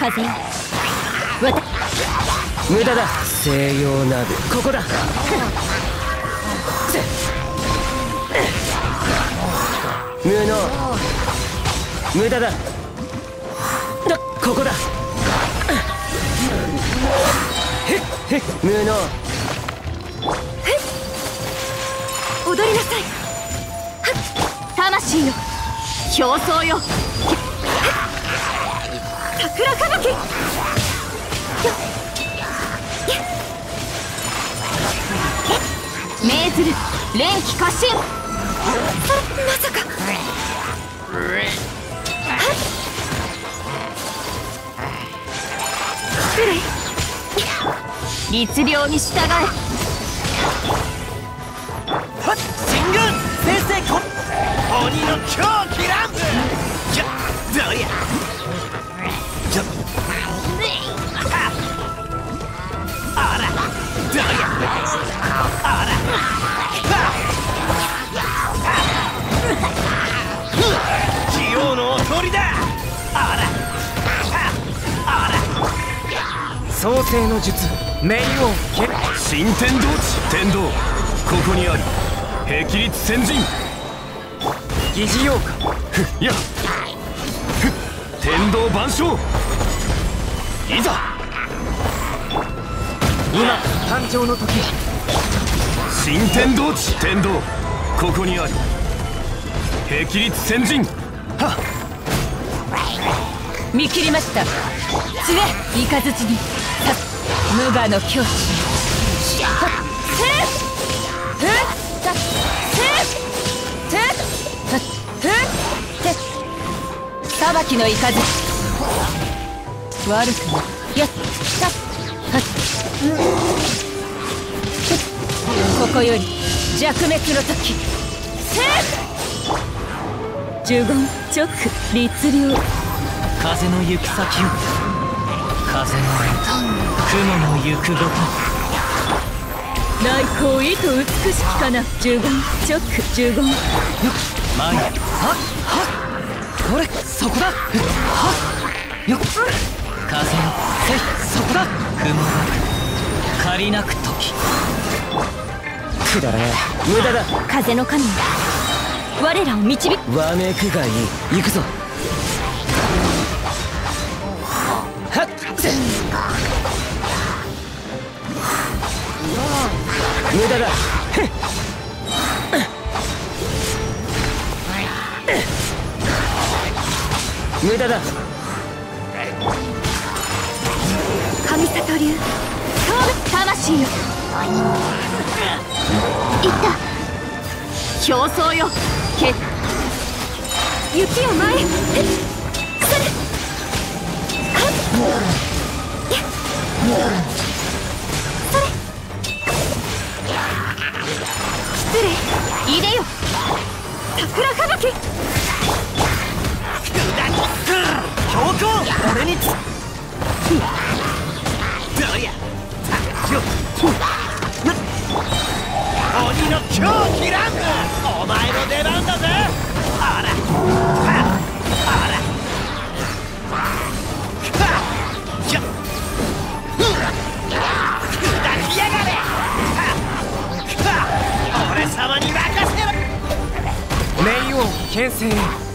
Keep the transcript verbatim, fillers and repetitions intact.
風よ。わた無駄だ。西洋ナブここだ。無能無駄だ。だここだ。無能踊りなさい。魂よ表層よ桜吹雪。命ずる連気過信。まさか失礼。律令に従え。 進軍先生こ鬼の狂気乱舞。じゃどうやじゃあらどうやあら器用のおとりだ。あらあら創世の術冥王剣。 新天道地天道ここにあり。霹靂先陣疑似妖怪。 ふやふ天道万象いざ。 今誕生の時。 新天道地天道ここにあり。霹靂先陣はっ。 見切りました。杖雷に無我の境地。裁きの雷悪くないやったここより弱滅の時。呪言直律令。風の行く先よ風の雲の行くごと。内向意と美しきかな。呪言直呪言前はっはっこれそこだ。はっよっ風よせいそこだ。雲が借りなく時。くだらない無駄だ。風の神我らを導く。わめくがいい。行くぞ。はっ無駄だ。無駄だ。神里流魂よいった表層よけ雪を前へ。くされはっそれ失礼いでよ桜吹雪。 強行俺につどうやよ鬼の狂気乱舞。お前の出番だぜ。あらあらよっ砕きやがれ。俺様に任せろ。 冥王牽制。